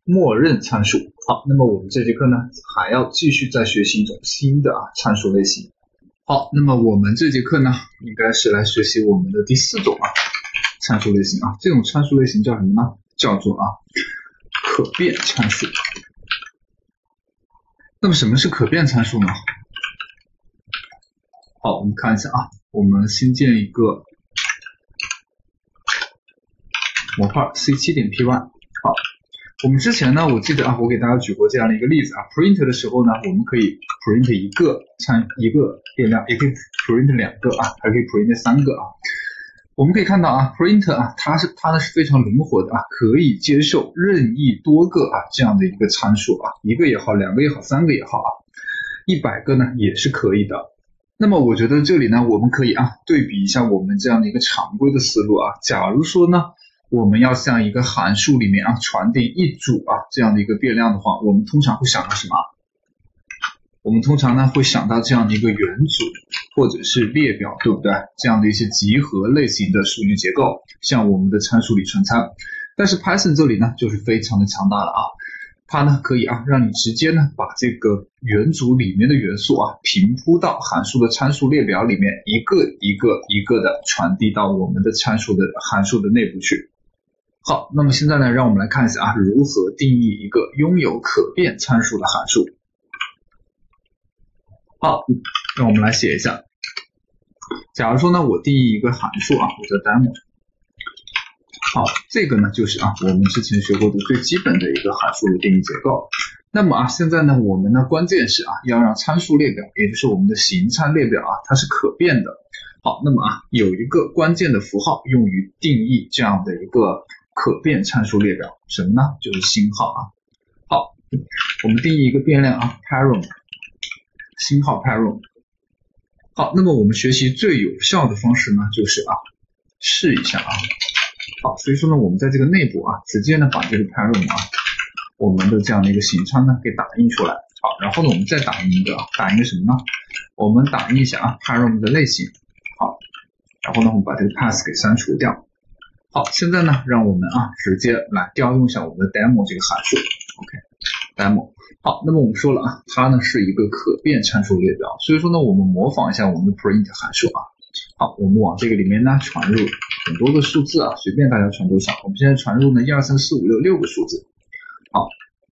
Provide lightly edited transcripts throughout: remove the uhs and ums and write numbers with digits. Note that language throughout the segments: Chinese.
默认参数。好，那么我们这节课呢还要继续再学习一种新的参数类型。好，那么我们这节课呢应该是来学习我们的第4种参数类型这种参数类型叫什么呢？叫做可变参数。那么什么是可变参数呢？好，我们看一下我们新建一个模块 C7.py。好，我们之前呢，我记得我给大家举过这样的一个例子print 的时候呢，我们可以 print 一个变量，也可以 print 2个还可以 print 3个我们可以看到print 它是非常灵活的可以接受任意多个这样的一个参数1个也好，2个也好，3个也好100个呢也是可以的。那么我觉得这里呢，我们可以对比一下我们这样的一个常规的思路假如说呢，我们要向一个函数里面传递一组这样的一个变量的话，我们通常会想到什么？我们通常呢会想到这样的一个元组或者是列表，对不对？这样的一些集合类型的数据结构，像我们的参数里存参。但是 Python 这里呢就是非常的强大了它呢可以让你直接呢把这个元组里面的元素平铺到函数的参数列表里面，一个一个的传递到我们的函数的内部去。好，那么现在呢，让我们来看一下如何定义一个拥有可变参数的函数。好，让我们来写一下。假如说呢，我定义一个函数我叫 demo。好，这个呢就是我们之前学过的最基本的一个函数的定义结构。那么现在呢，我们呢关键是要让参数列表，也就是我们的形参列表它是可变的。好，那么有一个关键的符号用于定义这样的一个可变参数列表，什么呢？就是星号好，我们定义一个变量param， 星号 param。好，那么我们学习最有效的方式呢，就是试一下好，所以说呢，我们在这个内部直接呢把这个 param 我们的这样的一个形参呢给打印出来。好，然后呢我们再打印一个什么呢？我们打印一下param 的类型。好，然后呢我们把这个 pass 给删除掉。好，现在呢让我们直接来调用一下我们的 demo 这个函数。OK， demo。好，那么我们说了它呢是一个可变参数列表，所以说呢我们模仿一下我们的 print 函数好，我们往这个里面呢传入很多个数字随便大家传多少。我们现在传入呢1 2 3 4 5 6 6个数字。好，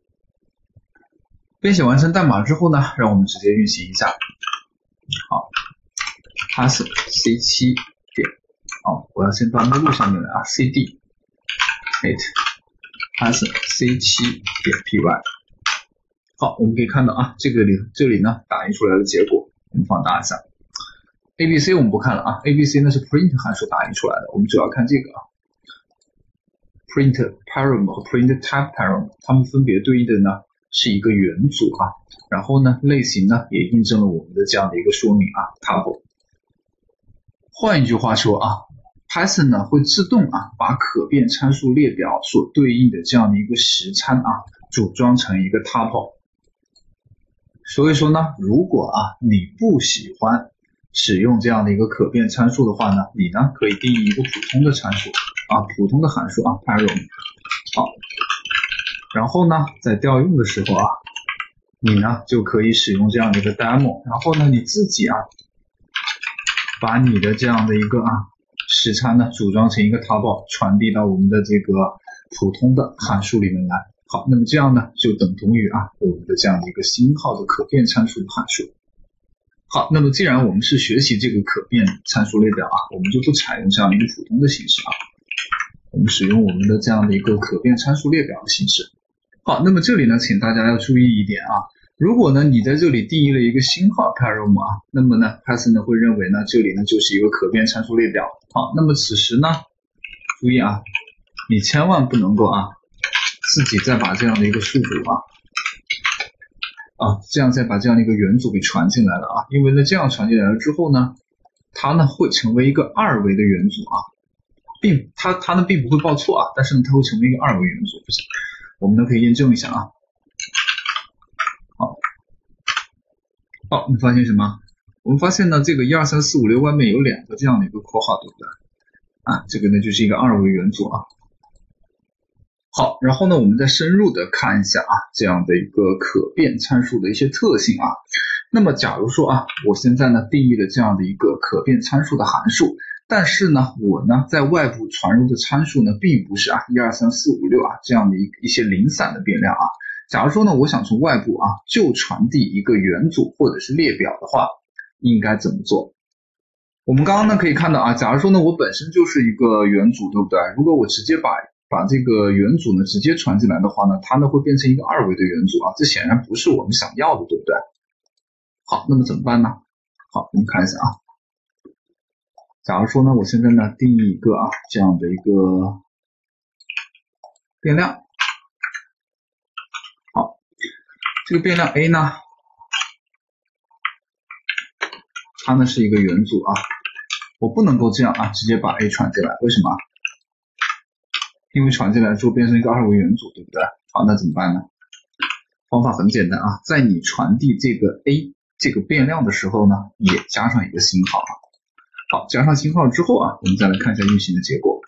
编写完成代码之后呢，让我们直接运行一下。好 ，Python C7 点我要先到目录上面来cd it Python C7 点 py。好，我们可以看到这里呢打印出来的结果，我们放大一下。ABC 我们不看了ABC 呢是 print 函数打印出来的，我们主要看这个print param 和 print type param， 它们分别对应的呢是一个元组然后呢类型呢也印证了我们的这样的一个说明tuple。换一句话说Python 呢会自动把可变参数列表所对应的这样的一个实参组装成一个 tuple。所以说呢，如果你不喜欢使用这样的一个可变参数的话呢，你呢可以定义一个普通的参数普通的函数param。好，然后呢在调用的时候你呢就可以使用这样的一个 demo， 然后呢你自己把你的这样的一个实参呢组装成一个 tuple， 传递到我们的这个普通的函数里面来。好，那么这样呢就等同于我们的这样的一个星号的可变参数的函数。好，那么既然我们是学习这个可变参数列表我们就不采用这样一个普通的形式我们使用我们的这样的一个可变参数列表的形式。好，那么这里呢请大家要注意一点如果呢你在这里定义了一个星号 param 那么呢 Python 呢会认为呢这里呢就是一个可变参数列表。好，那么此时呢注意你千万不能够自己再把这样的一个数组再把这样的一个元组给传进来了因为呢这样传进来了之后呢，它呢会成为一个2维的元组它呢并不会报错但是呢它会成为一个2维元组。我们呢可以验证一下好，你发现什么？我们发现呢这个1 2 3 4 5 6外面有2个这样的一个括号，对不对？这个呢就是一个2维元组好，然后呢，我们再深入的看一下啊，这样的一个可变参数的一些特性啊。那么假如说啊，我现在呢定义了这样的一个可变参数的函数，但是呢，我呢在外部传入的参数呢，并不是啊1、2、3、4、5、6啊这样的一些零散的变量啊。假如说呢，我想从外部啊就传递一个元组或者是列表的话，应该怎么做？我们刚刚呢可以看到啊，假如说呢我本身就是一个元组，对不对？如果我直接把这个元组呢直接传进来的话呢，它呢会变成一个2维的元组啊，这显然不是我们想要的，对不对？好，那么怎么办呢？好，我们看一下啊。假如说呢，我现在呢定义一个啊这样的一个变量，好，这个变量 A 呢，它呢是一个元组啊，我不能够这样啊直接把 A 传进来，为什么？因为传进来之后变成一个2维元组，对不对？好，那怎么办呢？方法很简单啊，在你传递这个 A 这个变量的时候呢，也加上一个星号啊。好，加上星号之后啊，我们再来看一下运行的结果。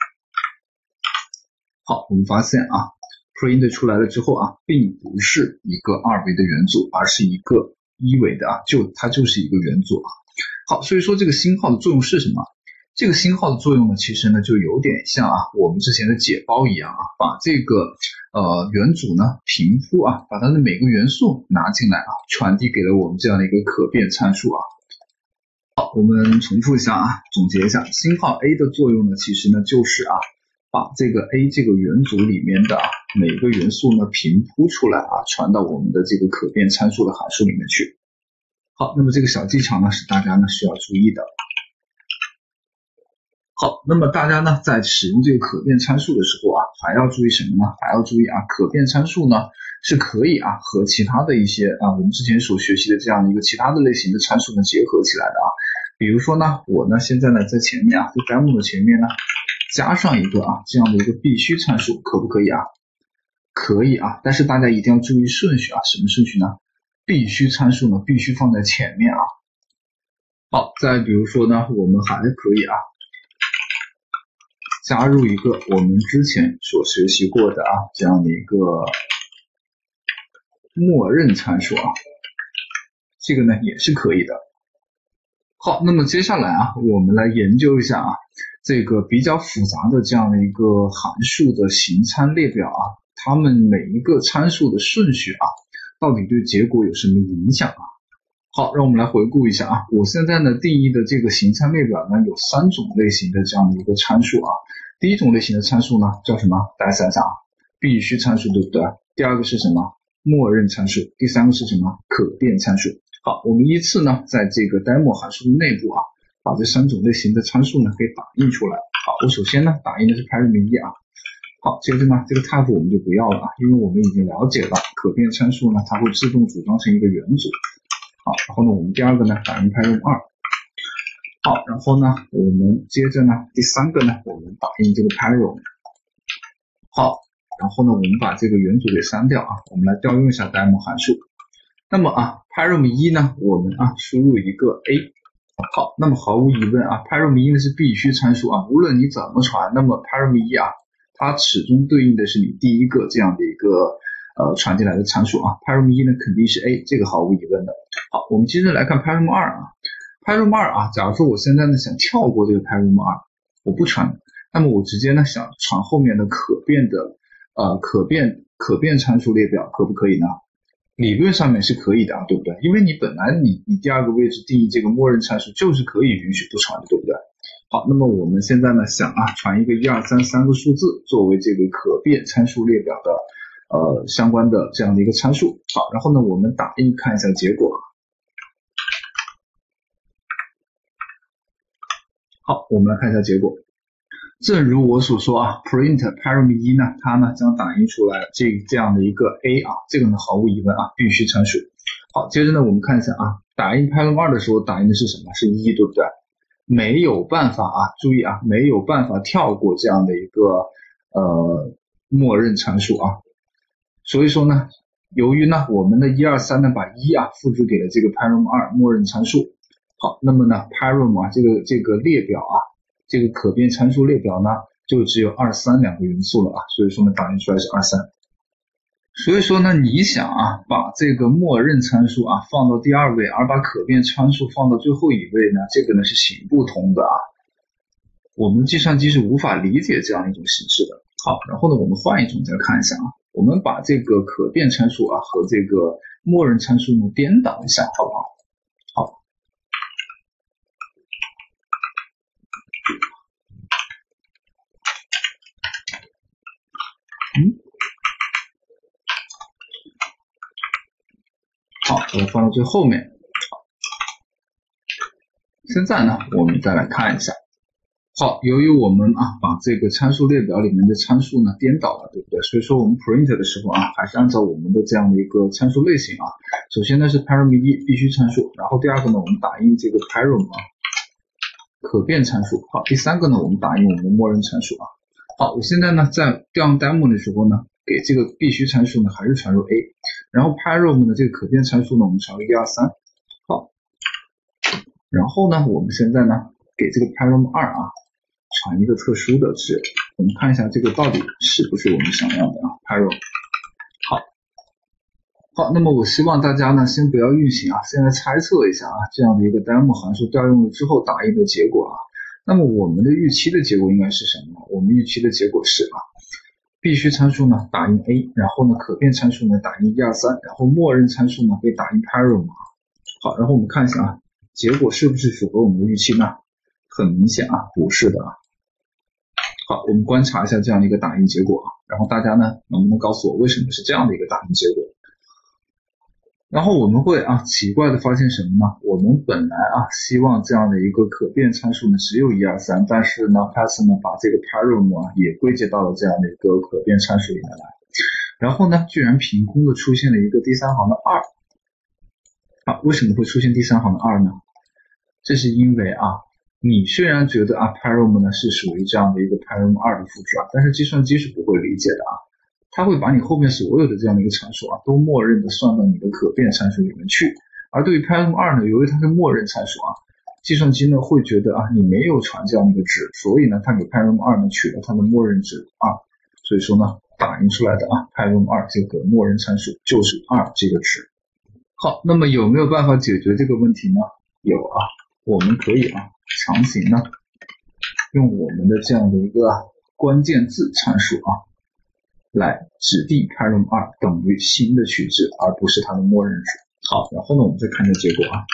好，我们发现啊 ，print 出来了之后啊，并不是一个2维的元组，而是一个1维的啊，它就是一个元组啊。好，所以说这个星号的作用是什么？这个星号的作用呢，其实呢就有点像啊我们之前的解包一样啊，把这个元组呢平铺啊，把它的每个元素拿进来啊，传递给了我们这样的一个可变参数啊。好，我们重复一下啊，总结一下，星号 A 的作用呢，其实呢就是啊，把这个 A 这个元组里面的每个元素呢平铺出来啊，传到我们的这个可变参数的函数里面去。好，那么这个小技巧呢是大家呢需要注意的。好，那么大家呢在使用这个可变参数的时候啊，还要注意什么呢？还要注意啊，可变参数呢是可以啊和其他的一些我们之前所学习的这样的一个其他的类型的参数呢结合起来的啊。比如说呢，我呢现在呢在前面啊，在 demo 的前面呢加上一个啊这样的一个必须参数，可不可以啊？可以啊，但是大家一定要注意顺序啊，什么顺序呢？必须参数呢必须放在前面啊。好，再比如说呢，我们还可以啊加入一个我们之前所学习过的啊这样的一个默认参数啊，这个呢也是可以的。好，那么接下来啊，我们来研究一下啊这个比较复杂的这样的一个函数的形参列表啊，它们每一个参数的顺序啊，到底对结果有什么影响啊？好，让我们来回顾一下啊，我现在呢定义的这个形参列表呢有3种类型的这样的一个参数啊。第一种类型的参数呢叫什么？大家想想啊，必须参数，对不对？第二个是什么？默认参数。第三个是什么？可变参数。好，我们依次呢在这个 demo 函数的内部啊，把这3种类型的参数呢给打印出来。好，我首先呢打印的是 param1 啊。好，接着呢这个 type 我们就不要了啊，因为我们已经了解了可变参数呢它会自动组装成一个元组。好，然后呢我们第二个呢打印 param2。好，然后呢我们接着呢第3个呢我们打印这个 param。好，然后呢我们把这个元组给删掉啊，我们来调用一下 demo 函数。那么啊 param1 呢我们啊输入一个 a。好，那么毫无疑问啊 param1 呢是必须参数啊，无论你怎么传，那么 param1 啊它始终对应的是你第一个这样的一个传进来的参数啊 param1 呢肯定是 a， 这个毫无疑问的。好，我们接着来看 param2 啊，param2 啊，假如说我现在呢想跳过这个 param2， 我不传，那么我直接呢想传后面的可变的可变参数列表，可不可以呢？理论上面是可以的啊，对不对？因为你本来你第二个位置定义这个默认参数就是可以允许不传的，对不对？好，那么我们现在呢想啊传一个1、2、3、3个数字作为这个可变参数列表的相关的这样的一个参数。好，然后呢我们打印看一下结果。好，我们来看一下结果。正如我所说啊 print param1 呢它呢将打印出来这样的一个 a 啊，这个呢毫无疑问啊必须参数。好，接着呢我们看一下啊，打印 param2 的时候打印的是什么？是1，对不对？没有办法啊，注意啊，没有办法跳过这样的一个默认参数啊。所以说呢，由于呢我们的1、2、3呢把1啊复制给了这个 param2 默认参数。好，那么呢 param 啊这个列表啊，这个可变参数列表呢就只有2、3两个元素了啊，所以说呢打印出来是2、3。所以说呢，你想啊，把这个默认参数啊放到第2位，而把可变参数放到最后一位呢，这个呢是行不通的啊。我们计算机是无法理解这样一种形式的。好，然后呢，我们换一种再看一下啊，我们把这个可变参数啊和这个默认参数呢颠倒一下，好不好？好。好，我们放到最后面。好，现在呢，我们再来看一下。好，由于我们啊把这个参数列表里面的参数呢颠倒了，对不对？所以说我们 print 的时候啊，还是按照我们的这样的一个参数类型啊。首先呢是 param1 必须参数，然后第2个呢我们打印这个 param 啊可变参数。好，第3个呢我们打印我们的默认参数啊。好，我现在呢在调用 demo 的时候呢，给这个必须参数呢还是传入 A， 然后 param 的这个可变参数呢我们传入1、2、3。好，然后呢我们现在呢给这个 param2 啊传一个特殊的值，我们看一下这个到底是不是我们想要的啊 param。好，那么我希望大家呢先不要运行啊，现在猜测一下啊这样的一个 demo 函数调用了之后打印的结果啊。那么我们的预期的结果应该是什么？我们预期的结果是啊，必须参数呢打印 A， 然后呢可变参数呢打印1、2、3，然后默认参数呢被打印 param 啊。好，然后我们看一下啊，结果是不是符合我们的预期呢？很明显啊，不是的啊。好，我们观察一下这样的一个打印结果啊，然后大家呢能不能告诉我为什么是这样的一个打印结果？然后我们会啊奇怪的发现什么呢？我们本来啊希望这样的一个可变参数呢只有1、2、3，但是呢 Python 呢把这个 param 啊也归结到了这样的一个可变参数里面来，然后呢居然凭空的出现了一个第3行的2。啊，为什么会出现第3行的2呢？这是因为啊你虽然觉得啊 param 呢是属于这样的一个 param2 的复制啊，但是计算机是不会理解的啊。它会把你后面所有的这样的一个参数啊，都默认的算到你的可变参数里面去。而对于 param2 呢，由于它是默认参数啊，计算机呢会觉得啊你没有传这样的一个值，所以呢它给 param2 呢取了它的默认值2，所以说呢打印出来的啊 param2 这个默认参数就是2这个值。好，那么有没有办法解决这个问题呢？有啊，我们可以啊强行呢用我们的这样的一个关键字参数啊来指定 param2 等于新的取值，而不是它的默认值。好，然后呢我们再看一下结果啊。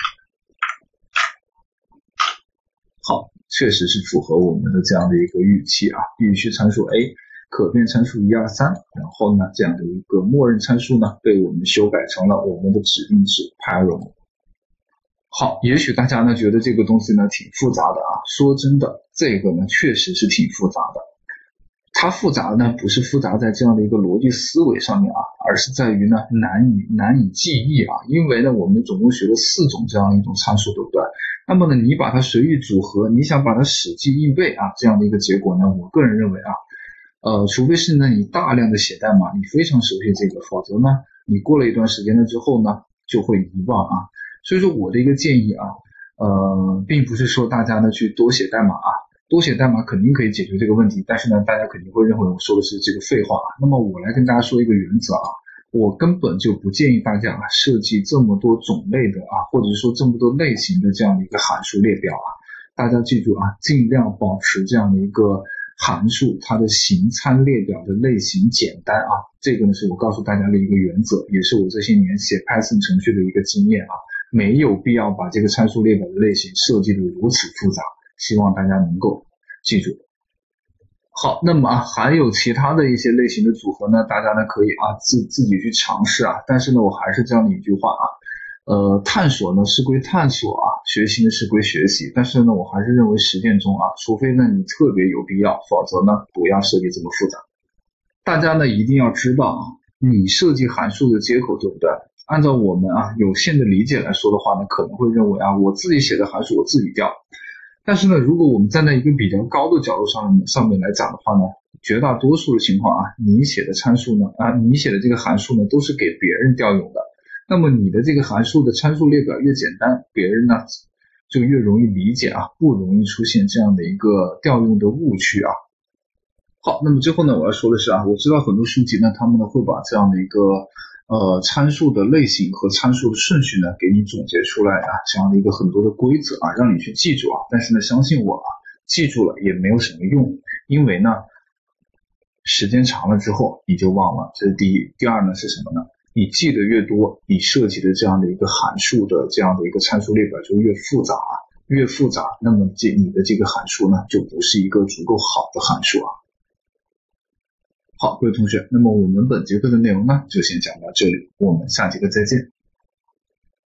好，确实是符合我们的这样的一个预期啊，必须参数 A， 可变参数1、2、3，然后呢这样的一个默认参数呢被我们修改成了我们的指定值 param。好，也许大家呢觉得这个东西呢挺复杂的啊，说真的，这个呢确实是挺复杂的。它复杂呢不是复杂在这样的一个逻辑思维上面啊，而是在于呢难以记忆啊。因为呢我们总共学了4种这样一种参数，对不对？那么呢你把它随意组合，你想把它死记硬背啊，这样的一个结果呢，我个人认为啊，除非是呢你大量的写代码，你非常熟悉这个，否则呢你过了一段时间了之后呢就会遗忘啊。所以说我的一个建议啊，并不是说大家呢去多写代码啊，多写代码肯定可以解决这个问题，但是呢大家肯定会认为我说的是这个废话啊。那么我来跟大家说一个原则啊，我根本就不建议大家啊设计这么多种类的啊，或者说这么多类型的这样的一个函数列表啊。大家记住啊，尽量保持这样的一个函数它的形参列表的类型简单啊，这个呢是我告诉大家的一个原则，也是我这些年写 Python 程序的一个经验啊。没有必要把这个参数列表的类型设计的如此复杂，希望大家能够记住。好，那么啊还有其他的一些类型的组合呢，大家呢可以啊自己去尝试啊，但是呢我还是这样的一句话啊，探索呢是归探索啊，学习呢是归学习，但是呢我还是认为实践中啊，除非呢你特别有必要，否则呢不要设计这么复杂。大家呢一定要知道啊，你设计函数的接口，对不对？按照我们啊有限的理解来说的话呢，可能会认为啊我自己写的函数我自己调，但是呢如果我们站在一个比较高的角度上面来讲的话呢，绝大多数的情况啊，你写的参数呢你写的这个函数呢都是给别人调用的，那么你的这个函数的参数列表越简单，别人呢就越容易理解啊，不容易出现这样的一个调用的误区啊。 好，那么最后呢，我要说的是啊，我知道很多书籍呢，他们呢会把这样的一个参数的类型和参数的顺序呢，给你总结出来啊，这样的一个很多的规则啊，让你去记住啊。但是呢，相信我啊，记住了也没有什么用，因为呢，时间长了之后你就忘了，这是第一。第二呢是什么呢？你记得越多，你设计的这样的一个函数的这样的一个参数列表就越复杂啊，越复杂，那么你的这个函数呢，就不是一个足够好的函数啊。好，各位同学，那么我们本节课的内容呢，就先讲到这里，我们下节课再见。